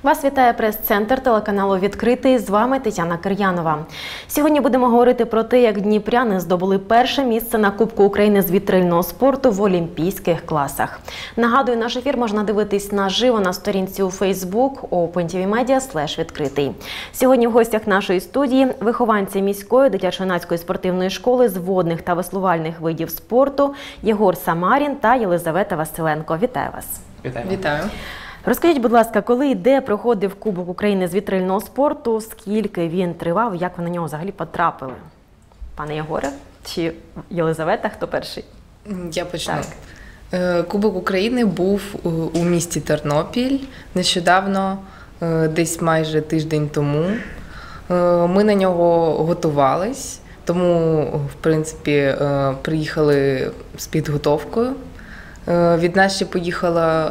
Вас вітає прес-центр телеканалу «Відкритий». З вами Тетяна Кир'янова. Сьогодні будемо говорити про те, як дніпряни здобули перше місце на Кубку України з вітрильного спорту в олімпійських класах. Нагадую, наш ефір можна дивитись наживо на сторінці у Facebook opentvmedia/відкритий. Сьогодні в гостях нашої студії вихованці міської дитячо-юнацької спортивної школи з водних та веслувальних видів спорту Єгор Самарін та Єлизавета Василенко. Вітаю вас. Вітаю. Розкажіть, будь ласка, коли і де проходив Кубок України з вітрильного спорту, скільки він тривав, як ви на нього взагалі потрапили? Пане Єгоре чи Єлизавета, хто перший? Я почну. Кубок України був у місті Тернопіль нещодавно, десь майже тиждень тому. Ми на нього готувались, тому, в принципі, приїхали з підготовкою. Від нас ще поїхало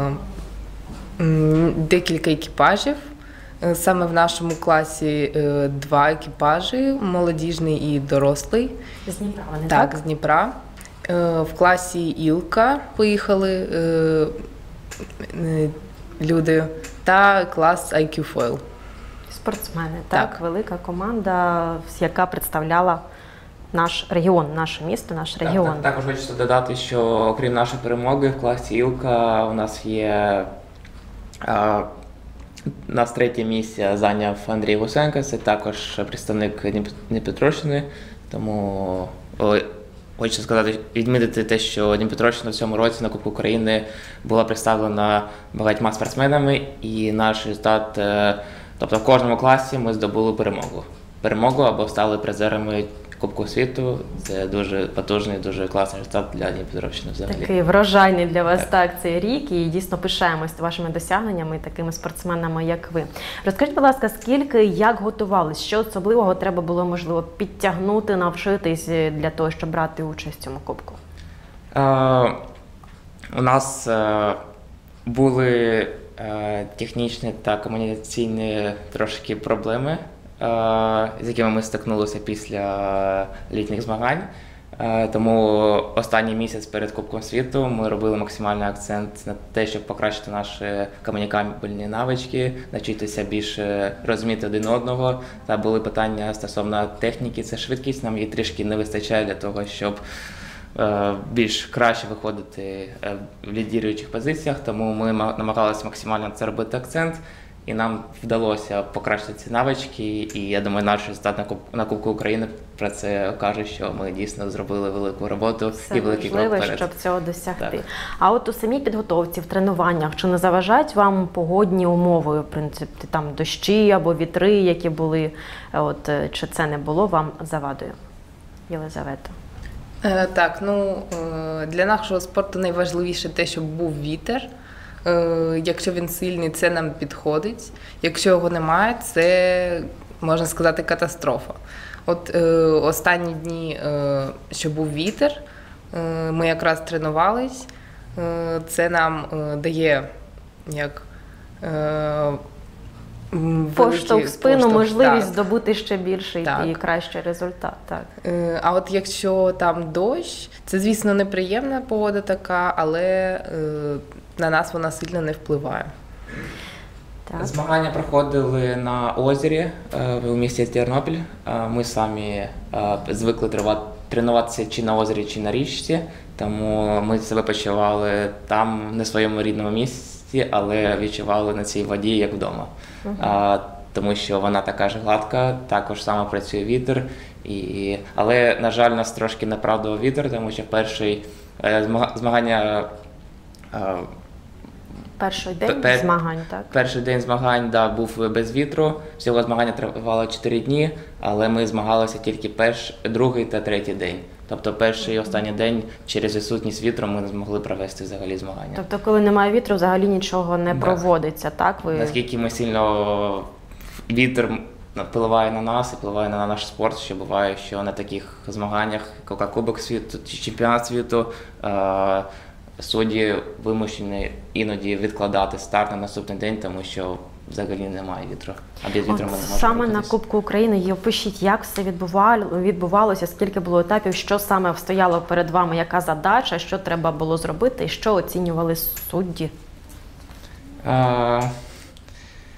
декілька екіпажів. Саме в нашому класі 2 екіпажі, молодіжний і дорослий. З Дніпра вони, так? З Дніпра. В класі Ілка поїхали люди та клас IQ Foil. Спортсмени, так? Велика команда, яка представляла наш регіон, наше місто, наш регіон. Також хочу додати, що окрім нашої перемоги в класі Ілка у нас є нас 3-є місце зайняв Андрій Гусенко, це також представник Дніпропетровщини, тому хочу сказати, відмітити те, що Дніпропетровщина в цьому році на Кубку України була представлена багатьма спортсменами, і наш результат, тобто в кожному класі ми здобули перемогу або стали призерами Кубку світу. Це дуже потужний, дуже класний результат для Дніпропетровщини взагалі. Такий врожайний для вас так цей рік, і дійсно пишаємось вашими досягненнями і такими спортсменами, як ви. Розкажіть, будь ласка, скільки, як готувались, що особливого треба було, можливо, підтягнути, навчитись для того, щоб брати участь в цьому кубку? У нас були технічні та комунікаційні трошки проблеми, з якими ми стикнулися після літніх змагань. Тому останній місяць перед Кубком світу ми робили максимальний акцент на те, щоб покращити наші комунікабельні навички, навчитися більше розуміти один одного. Та були питання стосовно техніки, це швидкість, нам її трішки не вистачає для того, щоб більш краще виходити в лідіруючих позиціях, тому ми намагалися максимально на це робити акцент. І нам вдалося покращити ці навички, і я думаю, наш результат на Кубку України про це каже, що ми дійсно зробили велику роботу і великий крок вперед. Щоб цього досягти. Так. А от у самій підготовці, в тренуваннях, чи не заважають вам погодні умови, в принципі, там дощі або вітри, які були, от, чи це не було вам завадою? Єлизавета. Так, для нашого спорту найважливіше те, щоб був вітер. Якщо він сильний, це нам підходить. Якщо його немає, це, можна сказати, катастрофа. От останні дні, що був вітер, ми якраз тренувались. Це нам дає як поштовх в спину, можливість здобути ще більший і кращий результат. Так. А от якщо там дощ, це, звісно, неприємна погода така, але на нас вона сильно не впливає. Так. Змагання проходили на озері у місті Тернопіль. Ми самі звикли тренуватися чи на озері, чи на річці, тому ми себе почували там, не в своєму рідному місці, але відчували на цій воді, як вдома. Тому що вона така ж гладка, також саме працює вітер. Але, на жаль, нас трошки не правдував вітер, тому що перший змагання... Перший день змагань, так? Перший день змагань, був без вітру. Всього змагання тривало 4 дні, але ми змагалися тільки другий та третій день. Тобто перший і останній день через відсутність вітру ми не змогли провести взагалі змагання. Тобто коли немає вітру, взагалі нічого не проводиться, так? Наскільки ми сильно вітер впливає на нас і впливає на наш спорт, що буває, що на таких змаганнях, як Кубок світу чи чемпіонат світу, судді вимушені іноді відкладати старт на наступний день, тому що взагалі немає вітру. А без вітру ми не можемо саме на Кубку України, опишіть, як все відбувалося, скільки було етапів, що саме стояло перед вами, яка задача, що треба було зробити і що оцінювали судді?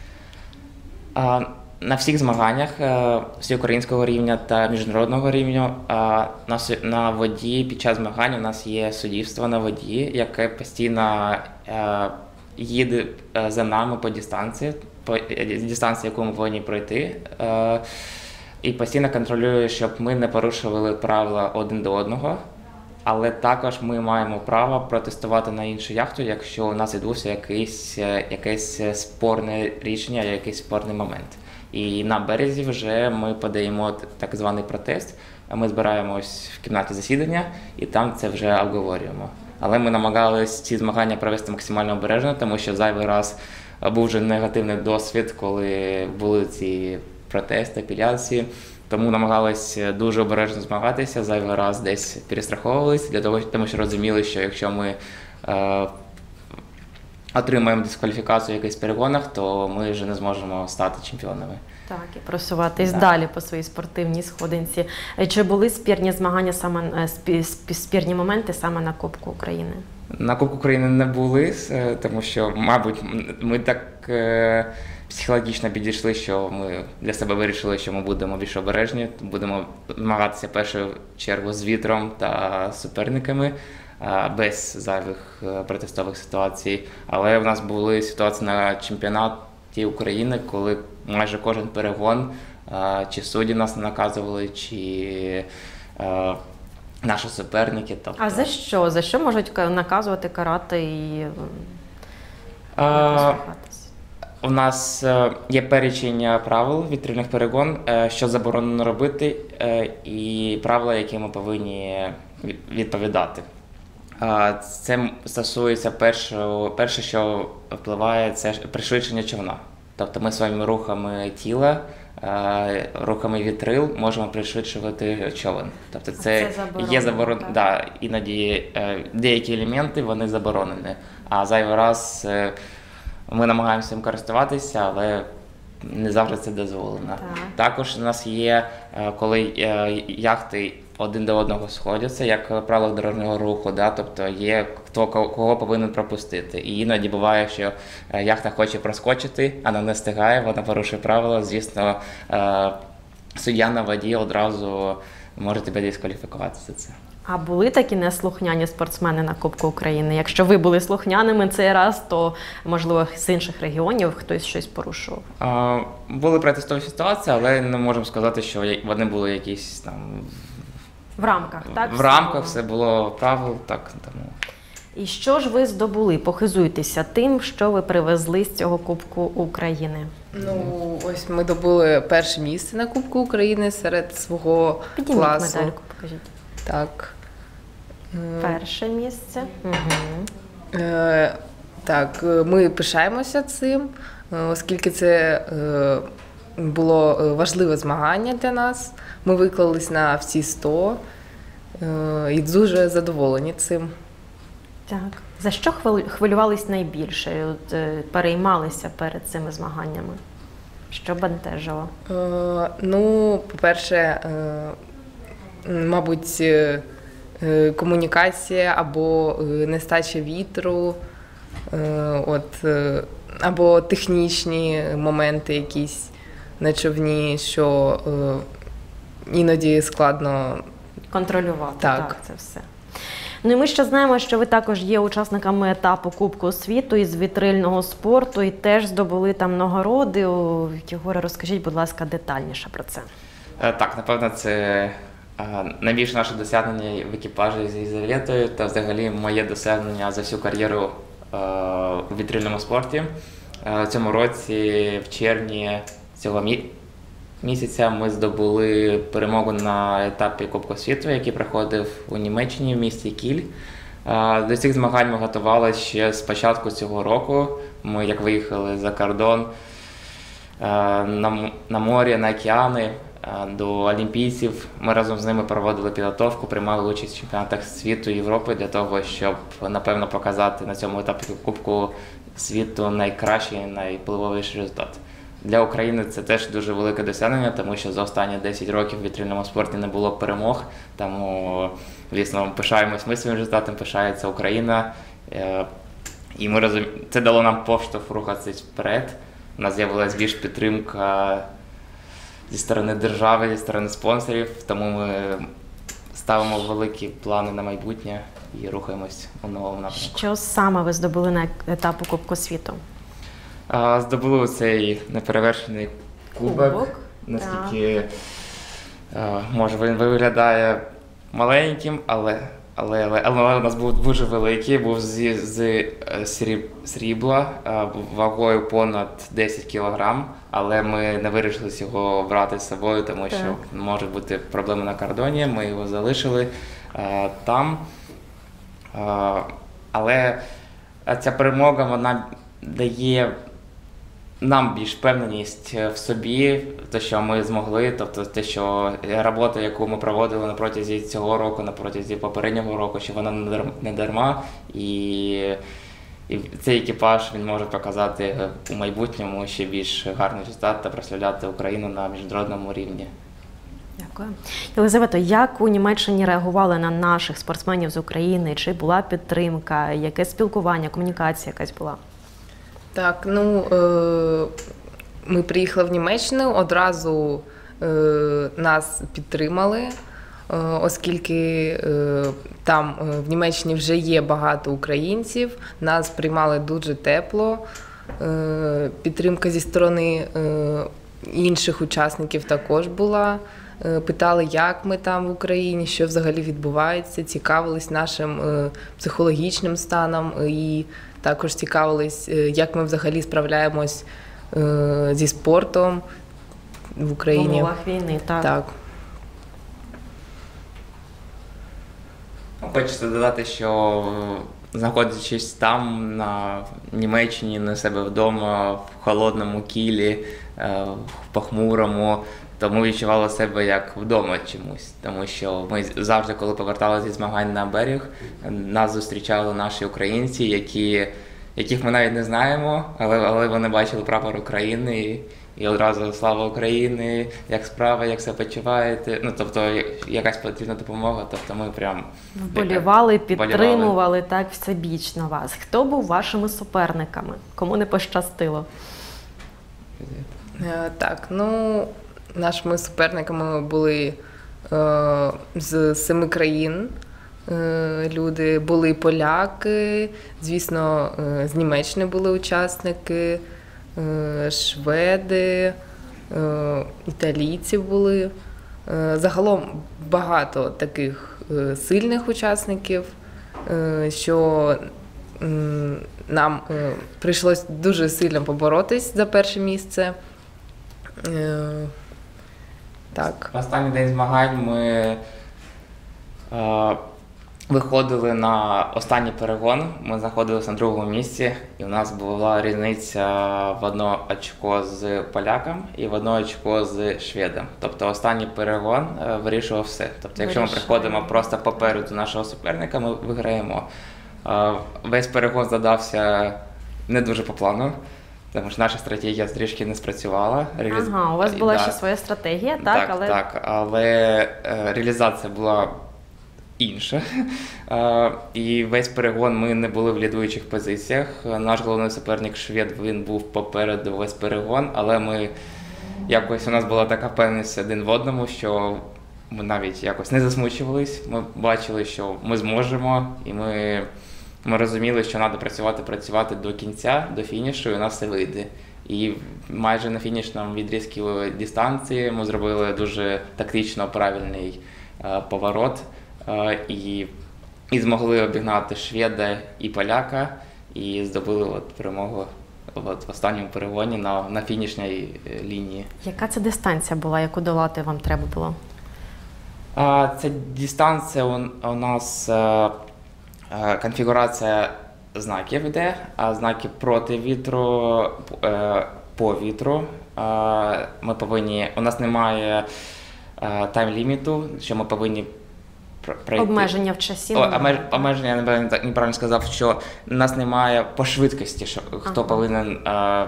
На всіх змаганнях всеукраїнського рівня та міжнародного рівня на воді під час змагань у нас є суддівство на воді, яке постійно їде за нами по дистанції, яку ми повинні пройти, і постійно контролює, щоб ми не порушували правила один до одного. Але також ми маємо право протестувати на іншу яхту, якщо у нас відбувся якесь спорне рішення, якийсь спорний момент. І на березі вже ми подаємо так званий протест, ми збираємось в кімнаті засідання і там це вже обговорюємо. Але ми намагалися ці змагання провести максимально обережно, тому що зайвий раз був вже негативний досвід, коли були ці протести, апеляції. Тому намагалися дуже обережно змагатися, зайвий раз десь перестраховувалися, тому що розуміли, що якщо ми отримаємо дискваліфікацію в якихось перегонах, то ми вже не зможемо стати чемпіонами. Так, і просуватись далі по своїй спортивній сходинці. Чи були спірні змагання спірні моменти саме на Кубку України? На Кубку України не були, тому що, мабуть, ми так психологічно підійшли, що ми для себе вирішили, що ми будемо більш обережні, будемо змагатися в першу чергу з вітром та суперниками, без зайвих протестових ситуацій. Але в нас були ситуації на чемпіонаті України, коли майже кожен перегон, чи судді нас не наказували, чи наші суперники. Тобто... А за що? За що можуть наказувати, карати і послухатись? У нас є перечень правил вітрильних перегон, що заборонено робити, і правила, які ми повинні відповідати. Це стосується перше, що впливає, це пришвидшення човна. Тобто ми своїми рухами тіла, рухами вітрил можемо пришвидшувати човен. Тобто це є заборонено. Да, іноді деякі елементи вони заборонені, а зайвий раз ми намагаємося їм користуватися, але не завжди це дозволено. Також у нас є, коли яхти один до одного сходяться, як в правилах дорожнього руху, тобто є хто кого повинен пропустити. І іноді буває, що яхта хоче проскочити, вона не встигає, вона порушує правила. Звісно, суддя на воді одразу може тебе дискваліфікувати за це. А були такі неслухняні спортсмени на Кубку України? Якщо ви були слухняними цей раз, то, можливо, з інших регіонів хтось щось порушував? Були протестові ситуації, але не можемо сказати, що вони були якісь там... В рамках, так? В рамках все було правил, так. Тому. І що ж ви здобули? Похизуйтеся тим, що ви привезли з цього Кубку України. Ну, ось ми добули перше місце на Кубку України серед свого Підніміть класу. медальку, покажіть. Так. Перше місце. Угу. Так, ми пишаємося цим, оскільки це було важливе змагання для нас. Ми виклались на всі 100 і дуже задоволені цим. Так. За що хвилювались найбільше, переймалися перед цими змаганнями? Що бентежило? Ну, по-перше, мабуть, комунікація або нестача вітру, або технічні моменти якісь на човні, що іноді складно контролювати. Так, це все. Ну і ми ще знаємо, що ви також є учасниками етапу Кубку світу із вітрильного спорту і теж здобули там нагороди. Єгоре, розкажіть, будь ласка, детальніше про це. Так, напевно, це найбільше наше досягнення в екіпажі з Єлизаветою та взагалі моє досягнення за всю кар'єру у вітрильному спорті. В цьому році, в червні цього місяця, ми здобули перемогу на етапі Кубку світу, який проходив у Німеччині в місті Кіль. До цих змагань ми готувалися ще з початку цього року. Ми як виїхали за кордон на море, на океани, до олімпійців. Ми разом з ними проводили підготовку, приймали участь в чемпіонатах світу і Європи для того, щоб, напевно, показати на цьому етапі Кубку світу найкращий, найвпливовіший результат. Для України це теж дуже велике досягнення, тому що за останні 10 років в вітрильному спорті не було перемог. Тому, звісно, пишаємось ми своїм результатом, пишається Україна. І ми це дало нам поштовх рухатися вперед. у нас з'явилася більш підтримка зі сторони держави, зі сторони спонсорів, тому ми ставимо великі плани на майбутнє і рухаємось у новому напрямку. Що саме ви здобули на етапу Кубку світу? Здобули цей неперевершений кубок. Наскільки, може, він виглядає маленьким, але у нас був дуже великий, був з срібла, вагою понад 10 кг, але ми не вирішили його брати з собою, тому що можуть бути проблеми на кордоні, ми його залишили там. Але ця перемога, вона дає нам більш впевненість в собі, те, що ми змогли, тобто те, що робота, яку ми проводили на протязі цього року, на протязі попереднього року, що вона не дарма, і цей екіпаж, він може показати у майбутньому ще більш гарний результат та прославляти Україну на міжнародному рівні. Дякую. Єлизавето, як у Німеччині реагували на наших спортсменів з України? Чи була підтримка, яке спілкування, комунікація якась була? Так, ми приїхали в Німеччину, одразу нас підтримали, оскільки там в Німеччині вже є багато українців, нас приймали дуже тепло, підтримка зі сторони інших учасників також була. Питали, як ми там в Україні, що взагалі відбувається, цікавились нашим психологічним станом і також цікавились, як ми взагалі справляємось зі спортом в Україні. В умовах війни, так. Так. Хочеться додати, що знаходячись там, на Німеччині, на себе вдома, в холодному Кілі, в похмурому, то ми відчували себе як вдома чомусь, тому що ми завжди, коли поверталися зі змагань на берег, нас зустрічали наші українці, яких ми навіть не знаємо, але вони бачили прапор України і одразу «Слава Україні!», як справа, як себе почуваєте, ну, тобто якась потрібна допомога, тобто ми прям вболівали, підтримували так всебічно вас. Хто був вашими суперниками? Кому не пощастило? Так, нашими суперниками були з 7 країн люди, були поляки, звісно, з Німеччини були учасники, шведи, італійці були. Загалом багато таких сильних учасників, що нам прийшлось дуже сильно поборотись за перше місце. Так. В останній день змагань ми виходили на останній перегон, ми знаходилися на другому місці, і у нас була різниця в 1 очко з поляком і в 1 очко з шведом. Тобто останній перегон вирішував все. Тобто якщо ми приходимо просто попереду нашого суперника, ми виграємо. Весь перегон задався не дуже по плану, тому що наша стратегія трішки не спрацювала. Ага, у вас була ще своя стратегія, так? Але реалізація була інша. І весь перегон ми не були в лідуючих позиціях. Наш головний суперник швед, він був попереду весь перегон, але у нас була така впевненість один в одному, що ми навіть якось не засмучувались. Ми бачили, що ми зможемо, і ми розуміли, що треба працювати до кінця, до фінішу, і у нас все вийде. І майже на фінішному відрізку дистанції ми зробили дуже тактично правильний поворот і змогли обігнати шведа і поляка, і здобули перемогу в останньому перегоні на фінішній лінії. Яка це дистанція була, яку долати вам треба було? Ця дистанція у нас конфігурація знаків йде, а знаки проти вітру, по вітру. У нас немає тайм-ліміту, що ми повинні пройти. Обмеження в часі? Обмеження, я неправильно сказав, що у нас немає по швидкості, що хто повинен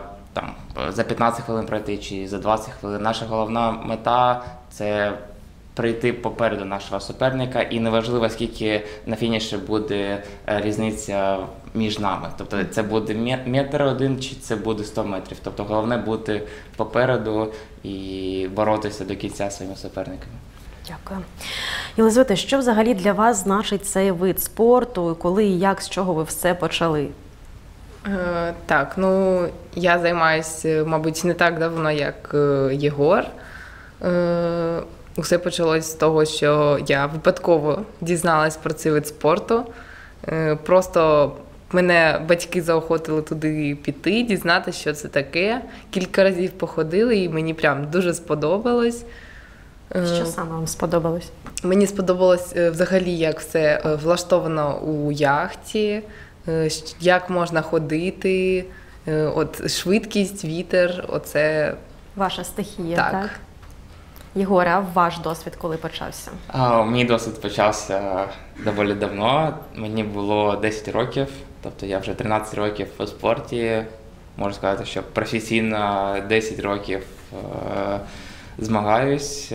за 15 хвилин пройти чи за 20 хвилин. Наша головна мета – це прийти попереду нашого суперника, і неважливо, скільки на фініші буде різниця між нами. Тобто це буде метр один, чи це буде 100 метрів. Тобто головне бути попереду і боротися до кінця своїми суперниками. Дякую. Єлизавета, що взагалі для вас значить цей вид спорту? Коли і як, з чого ви все почали? Так, ну я займаюся, мабуть, не так давно, як Єгор. Усе почалось з того, що я випадково дізналась про цей вид спорту. Просто мене батьки заохотили туди піти, дізнатися, що це таке. Кілька разів походили, і мені прям дуже сподобалось. Що саме вам сподобалось? Мені сподобалось взагалі, як все влаштовано у яхті, як можна ходити, от швидкість, вітер, оце... Ваша стихія, Так. так? Єгоре, а ваш досвід коли почався? Мій досвід почався доволі давно. Мені було 10 років, тобто я вже 13 років у спорті. Можу сказати, що професійно 10 років змагаюсь.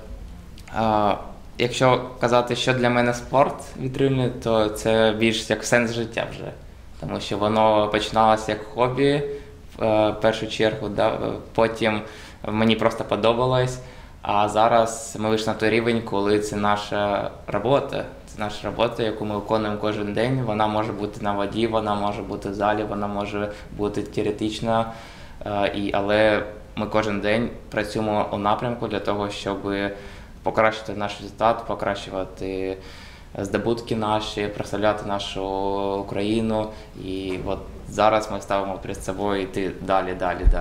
Якщо казати, що для мене спорт вітрильний, то це більш як сенс життя вже. Тому що воно починалося як хобі в першу чергу, да? Потім мені просто подобалось. А зараз ми вийшли на той рівень, коли це наша робота. Це наша робота, яку ми виконуємо кожен день. Вона може бути на воді, вона може бути в залі, вона може бути теоретична. Але ми кожен день працюємо у напрямку для того, щоб покращити наш результат, покращувати здобутки наші, прославляти нашу Україну. І от зараз ми ставимо перед собою йти далі.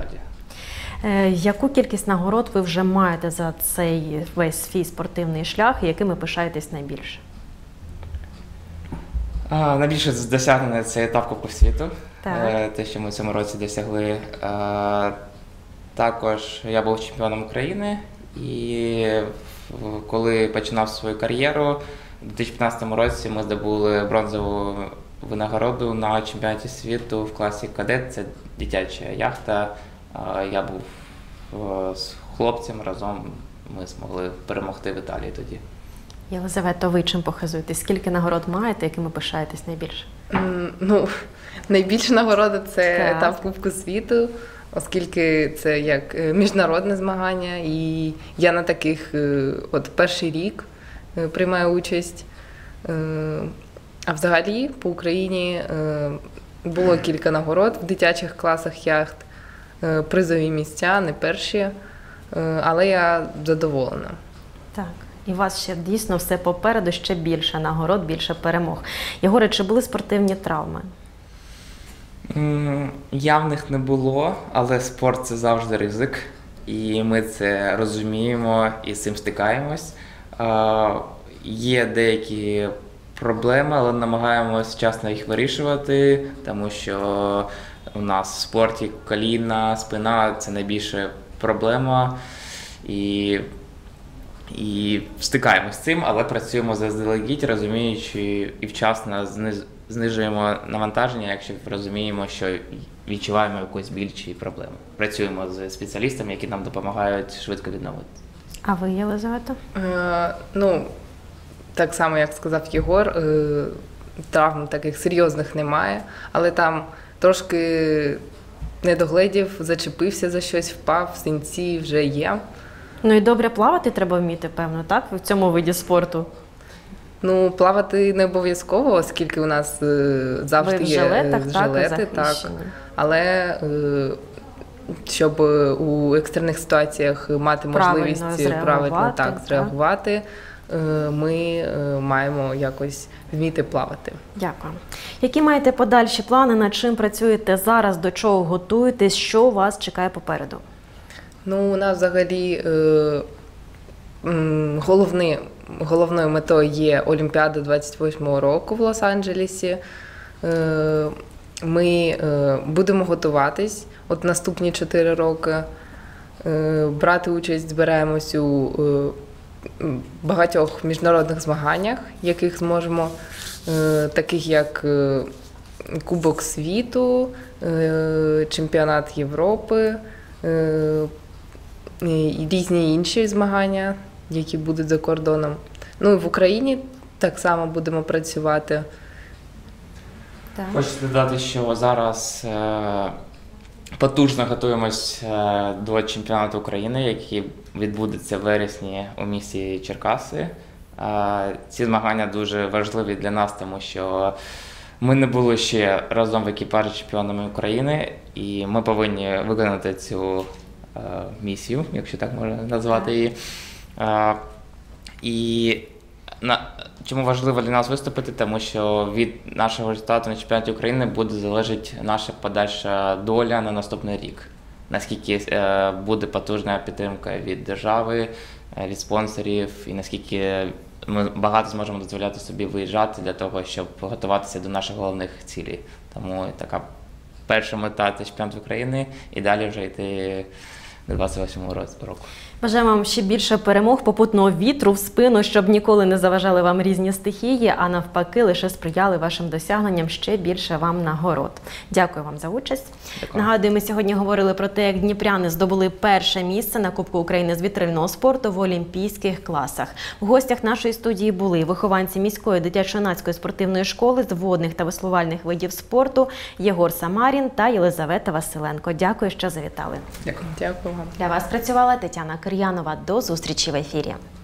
Яку кількість нагород ви вже маєте за цей весь свій спортивний шлях, і якими пишаєтесь найбільше? Найбільше досягнення – це етап Кубку світу, Так. те, що ми в цьому році досягли. Також я був чемпіоном України, і коли починав свою кар'єру, у 2015 році ми здобули бронзову винагороду на чемпіонаті світу в класі кадет, це дитяча яхта. Я був з хлопцем, разом ми змогли перемогти в Італії тоді. Єлизавета, ви чим похизуєтесь? Скільки нагород маєте, якими пишаєтесь найбільше? Ну, найбільша нагорода – це Так. етап Кубку світу, оскільки це як міжнародне змагання, і я на таких от перший рік приймаю участь. А взагалі по Україні було кілька нагород в дитячих класах яхт, призові місця, не перші, але я задоволена. Так. І у вас ще дійсно все попереду, ще більше нагород, більше перемог. Єгоре, чи були спортивні травми? Явних не було, але спорт – це завжди ризик, і ми це розуміємо і з цим стикаємось. Є деякі проблеми, але намагаємось вчасно їх вирішувати, тому що у нас в спорті коліна, спина – це найбільша проблема. І стикаємось з цим, але працюємо заздалегідь, розуміючи і вчасно знижуємо навантаження, якщо розуміємо, що відчуваємо якусь біль чи проблему. Працюємо з спеціалістами, які нам допомагають швидко відновити. А ви, Єлизавета? Ну, так само, як сказав Єгор, травм таких серйозних немає, але там трошки не догледів, зачепився за щось, впав, синці вже є. Ну і добре плавати треба вміти, певно, так? В цьому виді спорту. Ну, плавати не обов'язково, оскільки у нас завжди Ви в є жилетах, жилети, так, захищені. Але щоб у екстрених ситуаціях мати можливість правильно зреагувати, ми маємо якось вміти плавати. Дякую. Які маєте подальші плани, над чим працюєте зараз, до чого готуєтесь, що вас чекає попереду? Ну, у нас взагалі головною метою є Олімпіада 28-го року в Лос-Анджелесі. Ми будемо готуватись от наступні 4 роки, брати участь, збираємось у багатьох міжнародних змаганнях, яких зможемо, таких як Кубок світу, Чемпіонат Європи, і різні інші змагання. які будуть за кордоном. Ну і в Україні так само будемо працювати. Так. Хочу додати, що зараз потужно готуємось до чемпіонату України, який відбудеться в вересні у місті Черкаси. Ці змагання дуже важливі для нас, тому що ми не були ще разом в екіпажі чемпіонами України, і ми повинні виконати цю місію, якщо так можна назвати її. Чому важливо для нас виступити? Тому що від нашого результату на чемпіонаті України буде залежати наша подальша доля на наступний рік. Наскільки буде потужна підтримка від держави, від спонсорів, і наскільки ми багато зможемо дозволяти собі виїжджати для того, щоб готуватися до наших головних цілей. Тому така перша мета – це чемпіонат України, і далі вже йти до 28-го року. Бажаємо вам ще більше перемог, попутного вітру в спину, щоб ніколи не заважали вам різні стихії, а навпаки лише сприяли вашим досягненням, ще більше вам нагород. Дякую вам за участь. Дякую. Нагадую, ми сьогодні говорили про те, як дніпряни здобули перше місце на Кубку України з вітрильного спорту в олімпійських класах. В гостях нашої студії були вихованці міської дитячо-юнацької спортивної школи з водних та веслувальних видів спорту Єгор Самарін та Єлизавета Василенко. Дякую, що завітали. Дякую вам. Для вас працювала Тетяна Кир'янова. До зустрічі в ефірі.